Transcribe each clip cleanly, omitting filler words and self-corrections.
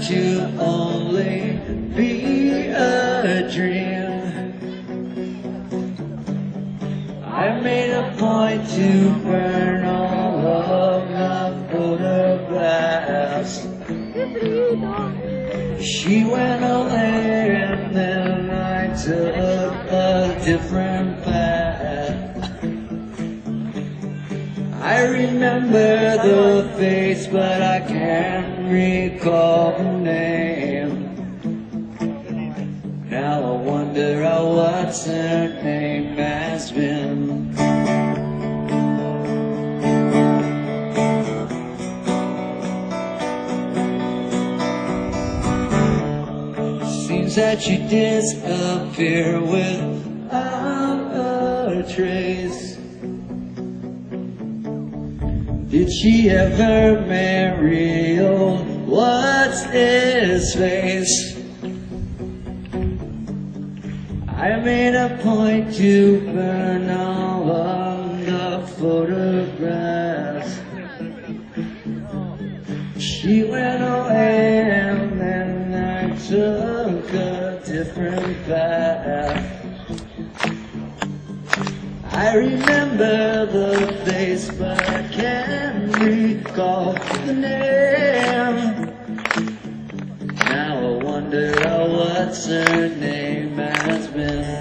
to only be a dream. I made a point to burn all of my photographs. She went away and then I took a different path. I remember the face, but I can't recall the name. Now I wonder what's her name has been. Seems that she disappeared without a trace. Did she ever marry old what's-his-face? I made a point to burn all of the photographs. She went away and then I took a different path. I remember the face, but I can't recall the name. Now I wonder what's her name has been.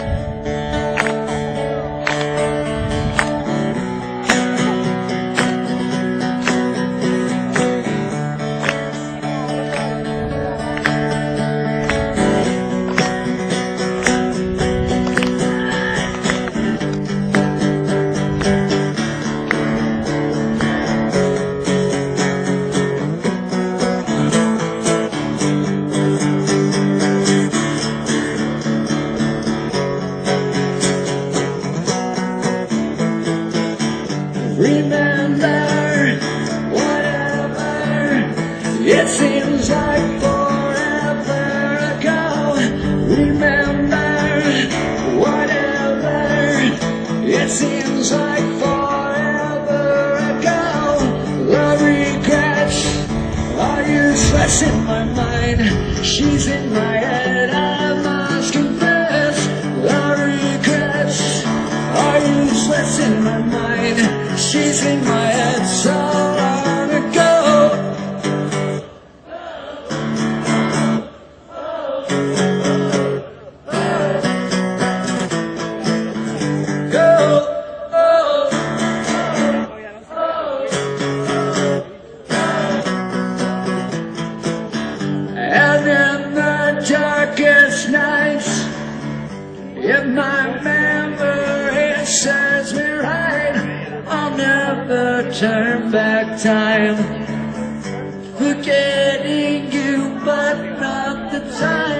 Remember, whatever, it seems like forever ago. Remember, whatever, it seems like forever ago. The regrets are useless in my mind. She's in my head, I must confess. The regrets are useless in my mind. She's in my head so long ago. And in the darkest nights, if my memory serves me right, I'll never turn back time, forgetting you but not the time.